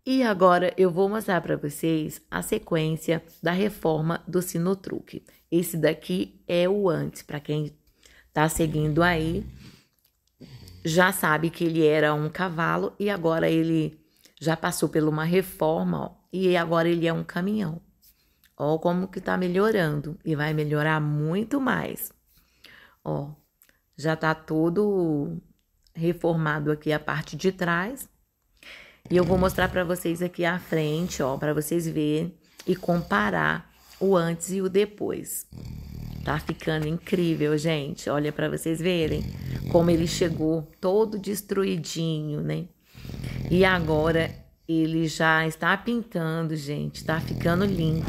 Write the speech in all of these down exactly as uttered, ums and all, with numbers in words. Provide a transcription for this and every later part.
E agora eu vou mostrar para vocês a sequência da reforma do Sinotruque. Esse daqui é o antes, para quem tá seguindo aí, já sabe que ele era um cavalo e agora ele já passou por uma reforma, ó, e agora ele é um caminhão. Ó como que tá melhorando e vai melhorar muito mais. Ó, já tá todo reformado aqui a parte de trás. E eu vou mostrar para vocês aqui a frente, ó, para vocês verem e comparar o antes e o depois. Tá ficando incrível, gente. Olha para vocês verem como ele chegou todo destruidinho, né? E agora ele já está pintando, gente. Tá ficando lindo.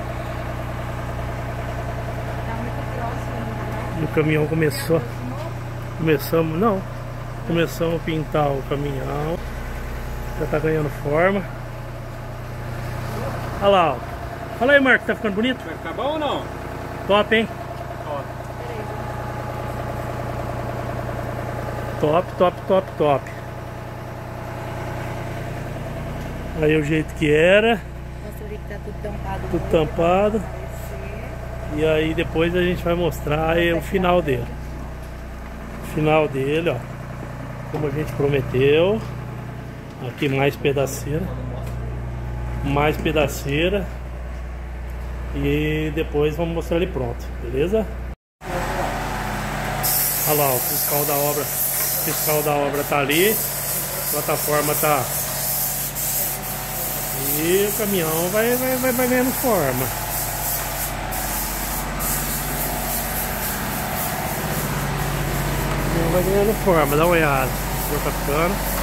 Tá muito próximo, né? E o caminhão começou. Começamos, não. Começamos a pintar o caminhão. Já tá ganhando forma. Olha lá, ó. Fala aí, Marco, tá ficando bonito? Vai ficar bom ou não? Top, hein? Top, top, top, top. Aí o jeito que era. Mostra ali que tá tudo tampado. Tudo tampado. E aí depois a gente vai mostrar aí o final dele. O final dele, ó. Como a gente prometeu. Aqui mais pedaceira. Mais pedaceira. E depois vamos mostrar ele pronto, beleza? Olha lá, o fiscal da obra. O fiscal da obra tá ali. A plataforma tá. E o caminhão vai, vai, vai, vai ganhando forma. O caminhão vai ganhando forma, dá uma olhada. Já tá ficando.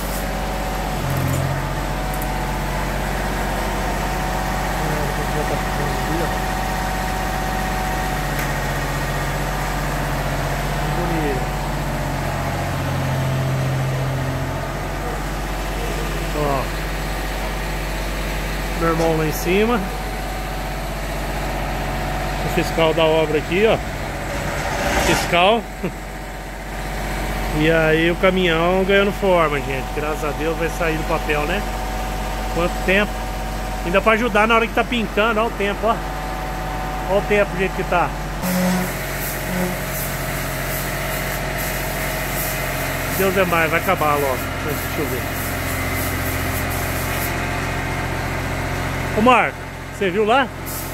Ó, meu irmão lá em cima, o fiscal da obra aqui, ó, fiscal. E aí o caminhão ganhando forma, gente. Graças a Deus vai sair do papel, né? Quanto tempo? Ainda para ajudar na hora que tá pintando, ó o tempo, ó. Ó o tempo do jeito que tá. Deus é mais, vai acabar logo. Deixa eu ver. Ô Marco, você viu lá?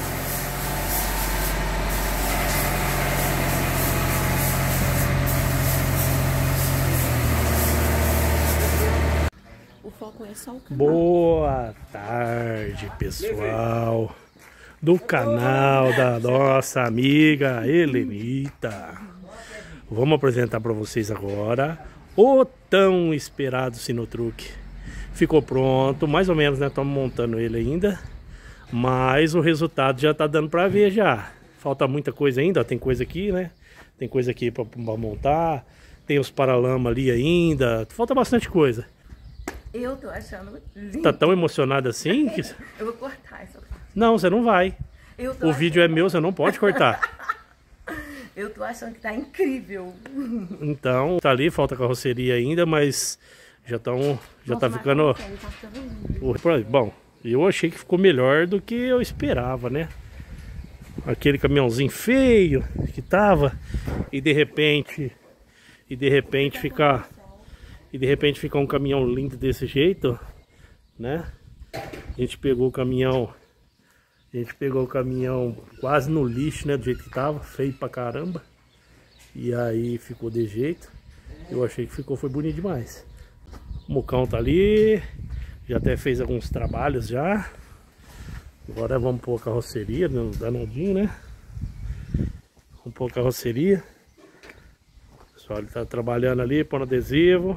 O foco é só o canal. Boa tarde, pessoal do canal da nossa amiga Helenita. Vamos apresentar para vocês agora o tão esperado Sinotruque. Ficou pronto, mais ou menos, né? Estamos montando ele ainda, mas o resultado já tá dando para ver já. Falta muita coisa ainda, ó, tem coisa aqui, né? Tem coisa aqui para montar, tem os paralama ali ainda, falta bastante coisa. Eu tô achando lindo. Tá tão emocionado assim? Que... Eu vou cortar essa parte. Não, você não vai. Eu tô O achando... vídeo é meu, você não pode cortar. Eu tô achando que tá incrível. Então, tá ali, falta carroceria ainda, mas já estão, já Nossa, tá ficando... Marcelo, tá ficando lindo. Bom, eu achei que ficou melhor do que eu esperava, né? Aquele caminhãozinho feio que tava e de repente e de repente ficar e de repente ficar um caminhão lindo desse jeito, né? A gente pegou o caminhão, a gente pegou o caminhão quase no lixo, né? Do jeito que tava, feio pra caramba. E aí ficou de jeito. Eu achei que ficou, foi bonito demais. O Mocão tá ali, já até fez alguns trabalhos já. Agora vamos pôr a carroceria, danadinho, né? Vamos pôr a carroceria. O pessoal ele tá trabalhando ali, pondo adesivo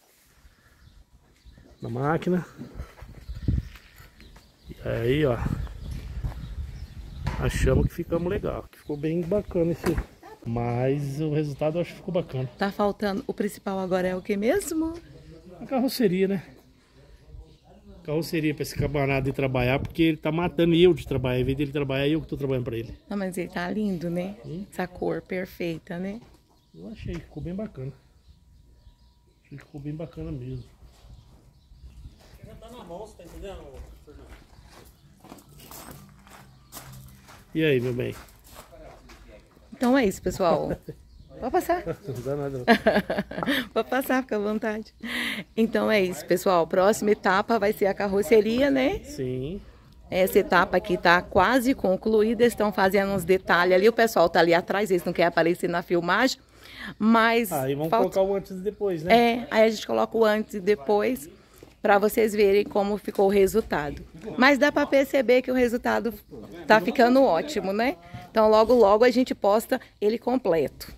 na máquina. E aí, ó, achamos que ficamos legal, que ficou bem bacana esse. Mas o resultado eu acho que ficou bacana. Tá faltando, o principal agora é o que mesmo? A carroceria, né? Carroceria pra esse camarada de trabalhar, porque ele tá matando eu de trabalhar. Em vez dele trabalhar, eu que tô trabalhando pra ele. Não, mas ele tá lindo, né? Hum? Essa cor perfeita, né? Eu achei, ficou bem bacana. Achei que ficou bem bacana mesmo. na mão, você tá entendendo, Fernando? E aí, meu bem? Então é isso, pessoal. Pode passar. Não dá nada. Pode passar, fica à vontade. Então é isso, pessoal. Próxima etapa vai ser a carroceria, né? Sim. Essa etapa aqui tá quase concluída. Eles estão fazendo uns detalhes ali. O pessoal tá ali atrás, eles não querem aparecer na filmagem. Mas. Aí vamos falta... colocar o antes e depois, né? É, aí a gente coloca o antes e depois para vocês verem como ficou o resultado. Mas dá para perceber que o resultado tá ficando ótimo, né? Então logo logo a gente posta ele completo.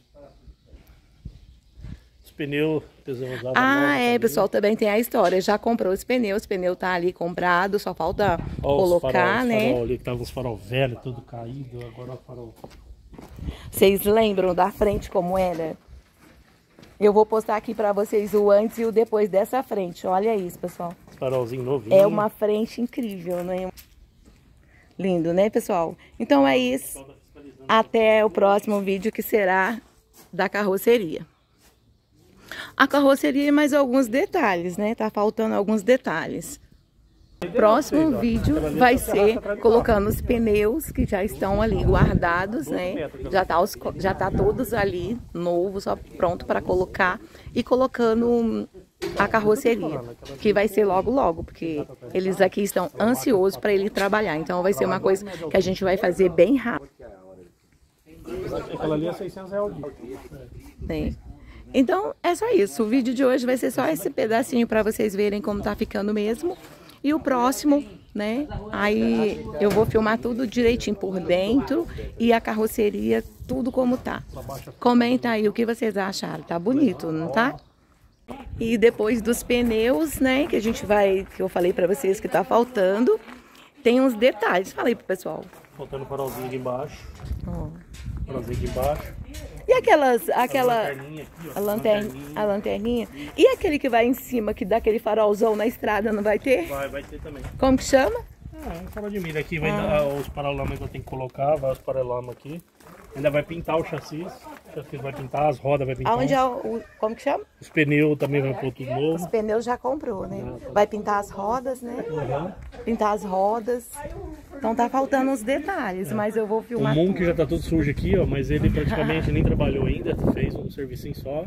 Os pneus, pessoal, usava Ah, é, também. pessoal, também tem a história. Já comprou os pneus, o pneu tá ali comprado, só falta Ó, colocar, os farol, né? Farol ali que tava os farol velho, tudo caído, agora o farol. Vocês lembram da frente como era? Eu vou postar aqui para vocês o antes e o depois dessa frente. Olha isso, pessoal. Os farolzinho novinho. É uma frente incrível, né? Lindo, né, pessoal? Então é isso. Até o próximo vídeo, que será da carroceria. A carroceria e mais alguns detalhes, né? Tá faltando alguns detalhes. O próximo vídeo vai ser colocando os pneus que já estão ali guardados, né? Já tá, os, já tá todos ali, novos, só pronto para colocar. E colocando a carroceria, que vai ser logo logo, porque eles aqui estão ansiosos para ele trabalhar. Então vai ser uma coisa que a gente vai fazer bem rápido. Aquela ali é seiscentos reais. Né? Então é só isso. O vídeo de hoje vai ser só esse pedacinho para vocês verem como tá ficando mesmo. E o próximo, né? Aí eu vou filmar tudo direitinho por dentro e a carroceria, tudo como tá. Comenta aí o que vocês acharam. Tá bonito, não tá? E depois dos pneus, né? Que a gente vai, que eu falei pra vocês que tá faltando, tem uns detalhes. Falei pro pessoal. Faltando o farolzinho aqui embaixo. Ó. Farolzinho aqui embaixo. E aquelas, aquela... A lanterninha aqui, ó. A lanterninha, a lanterninha. E aquele que vai em cima, que dá aquele farolzão na estrada, não vai ter? Vai, vai ter também. Como que chama? Ah, um farol de milha aqui, vai Ah. dar os paralamas que eu tenho que colocar, vai os paralamas aqui. Ainda vai pintar o chassi, o chassi vai pintar, as rodas vai pintar. Aonde é o, o- como que chama? Os pneus também vai pôr tudo Os novo. pneus já comprou, né? Vai pintar as rodas, né? Pintar as rodas. Então tá faltando uns detalhes, mas eu vou O filmar Moon tudo. que já tá todo sujo aqui, ó, mas ele praticamente nem trabalhou ainda, fez um servicinho só.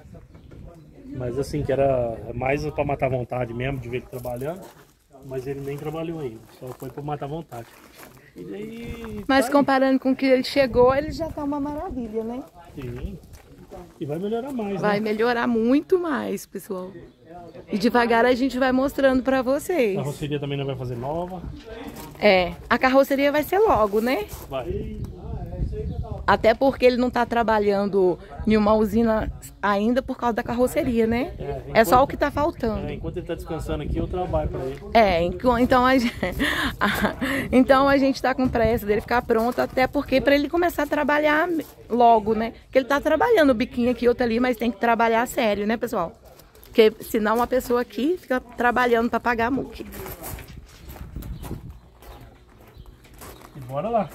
Mas assim, que era mais pra matar a vontade mesmo, de ver ele trabalhando. Mas ele nem trabalhou ainda, só foi pra matar a vontade. E daí, Mas tá aí. comparando com o que ele chegou, ele já tá uma maravilha, né? Sim. E vai melhorar mais, Vai né? melhorar muito mais, pessoal. E devagar a gente vai mostrando pra A vocês. carroceria também não vai fazer nova. É, a carroceria vai ser logo, né? Vai. Até porque ele não tá trabalhando em uma usina ainda por causa da carroceria, né? É só o que tá É, faltando. enquanto ele tá descansando aqui, eu trabalho pra ele. É, enqu- então a, gente, então a gente tá com pressa dele ficar pronto, até porque para ele começar a trabalhar logo, né? Porque ele tá trabalhando o biquinho aqui, outro ali, mas tem que trabalhar sério, né, pessoal? Porque senão uma pessoa aqui fica trabalhando para pagar a M U C. E bora lá.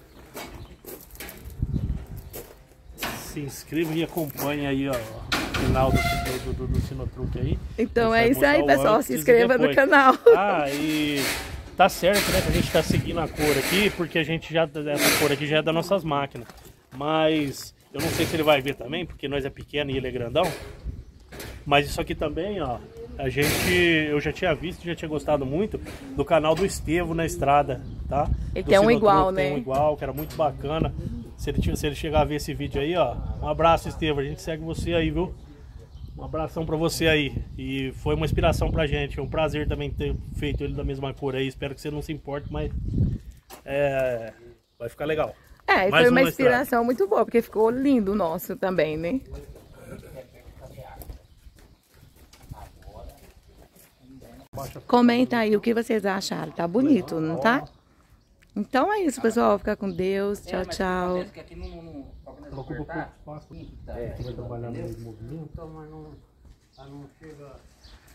Se inscreva e acompanhe aí, ó, o final do, do, do, do Sinotruque aí. Então A é gente isso vai aí, mostrar o pessoal. antes Se e inscreva no depois. canal. Ah, e tá certo, né, que a gente tá seguindo a cor aqui, porque a gente já, essa cor aqui já é das nossas máquinas. Mas eu não sei se ele vai ver também, porque nós é pequeno e ele é grandão. Mas isso aqui também, ó, a gente, eu já tinha visto, já tinha gostado muito do canal do Estevo na estrada, tá? Ele Do tem um Sinotruque, igual, tem né? um igual, que era muito bacana. Se ele, se ele chegar a ver esse vídeo aí, ó, um abraço, Estevo, a gente segue você aí, viu? Um abração pra você aí. E foi uma inspiração pra gente, é um prazer também ter feito ele da mesma cor aí. Espero que você não se importe, mas é, vai ficar legal. É, e Mais foi uma uma estrada. inspiração muito boa, porque ficou lindo o nosso também, né? Comenta aí o que vocês acharam. Tá bonito, não tá? Então é isso, pessoal. Fica com Deus. Tchau, tchau. Que aqui não, não, não, Ela ocupa pouco espaço, Tá. você vai trabalhar no movimento. Então, mas não, mas não chega.